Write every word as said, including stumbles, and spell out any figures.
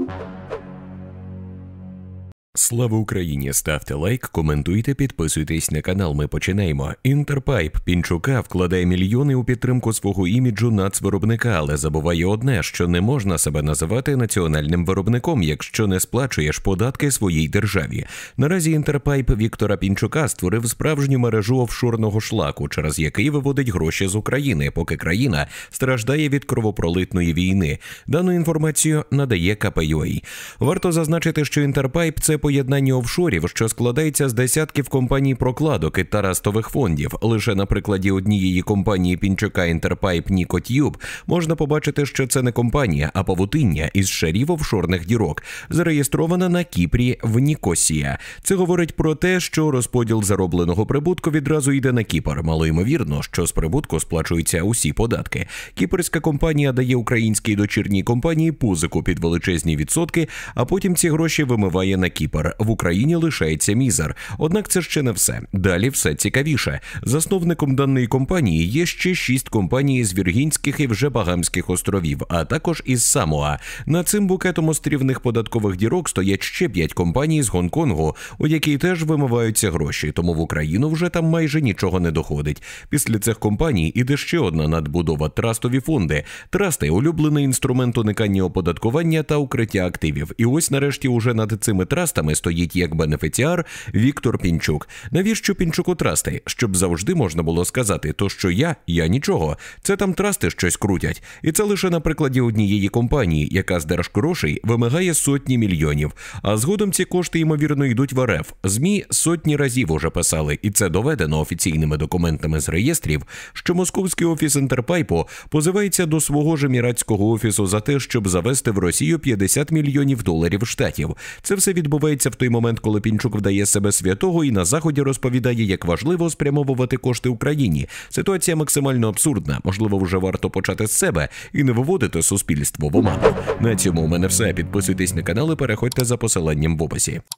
Слава Україні! Ставте лайк, коментуйте, підписуйтесь на канал. Ми починаємо. Інтерпайп Пінчука вкладає мільйони у підтримку свого іміджу нацвиробника, але забуває одне, що не можна себе називати національним виробником, якщо не сплачуєш податки своїй державі. Наразі Інтерпайп Віктора Пінчука створив справжню мережу офшорного шлаку, через який виводить гроші з України, поки країна страждає від кровопролитної війни. Дану інформацію надає ка пе ю а. Варто зазначити, що Інтерпайп – це поєднання офшорів, що складається з десятків компаній-прокладок і тарастових фондів. Лише на прикладі однієї компанії Пінчука Інтерпайп Нікотюб можна побачити, що це не компанія, а павутиння із шарів офшорних дірок, зареєстрована на Кіпрі в Нікосія. Це говорить про те, що розподіл заробленого прибутку відразу йде на Кіпр. Малоймовірно, що з прибутку сплачуються усі податки. Кіпрська компанія дає українській дочірній компанії позику під величезні відсотки, а потім ці гроші вимиває на Кіпр. В Україні лишається мізер. Однак це ще не все. Далі все цікавіше. Засновником даної компанії є ще шість компаній з Віргінських і вже Багамських островів, а також із Самоа. Над цим букетом острівних податкових дірок стоять ще п'ять компаній з Гонконгу, у які теж вимиваються гроші, тому в Україну вже там майже нічого не доходить. Після цих компаній іде ще одна надбудова – трастові фонди. Трасти – улюблений інструмент уникання оподаткування та укриття активів. І ось нарешті уже над цими трастами стоїть як бенефіціар Віктор Пінчук. Навіщо Пінчуку трасти? Щоб завжди можна було сказати, то що я, я нічого. Це там трасти щось крутять. І це лише на прикладі однієї компанії, яка з держгрошей вимагає сотні мільйонів. А згодом ці кошти, ймовірно, йдуть в ар еф. ЗМІ сотні разів уже писали, і це доведено офіційними документами з реєстрів, що московський офіс Інтерпайпу позивається до свого ж еміратського офісу за те, щоб завести в Росію п'ятдесят мільйонів доларів штатів. Це все відбувається в той момент, коли Пінчук вдає себе святого і на Заході розповідає, як важливо спрямовувати кошти Україні. Ситуація максимально абсурдна. Можливо, вже варто почати з себе і не виводити суспільство в оману. На цьому у мене все. Підписуйтесь на канал і переходьте за посиланням в описі.